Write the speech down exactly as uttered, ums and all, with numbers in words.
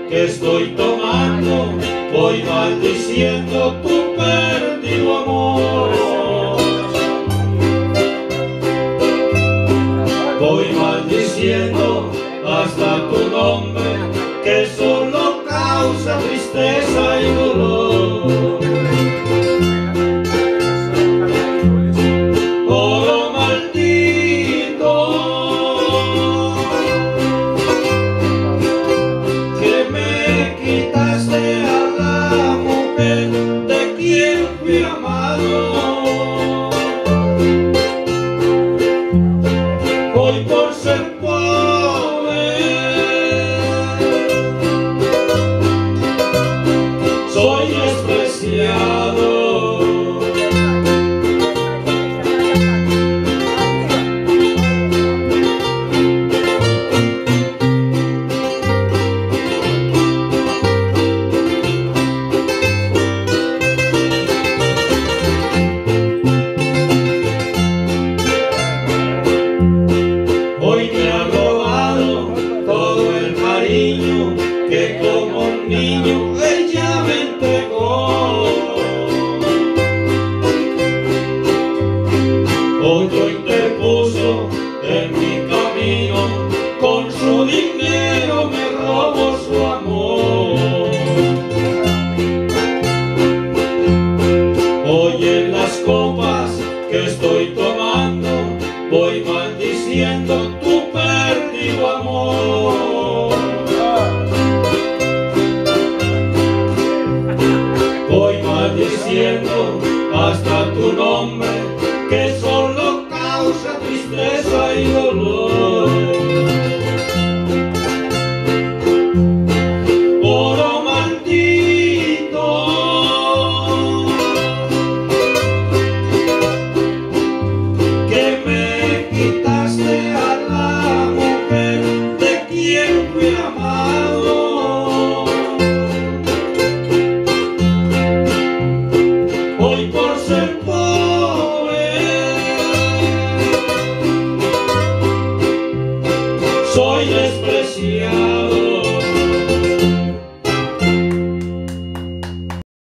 que estoy tomando, voy maldiciendo tu perdido amor. Voy maldiciendo hasta tu nombre, que solo causa tristeza y dolor. Oh, maldito, que me quitaste a la mujer de quien fui amado. Hoy por ser pobre soy despreciado. Hoy me ha robado todo el cariño que como un niño ella me entregó. Otro interpuso en mi camino, con su dinero me robó su amor. Hoy en las copas que estoy tomando, voy maldiciendo tu perdido amor. Voy maldiciendo hasta tu nombre, que solo causa tristeza y dolor. Oh, maldito, que me quitaste a la mujer de quien fui amado. Hoy por ser pobre soy despreciado.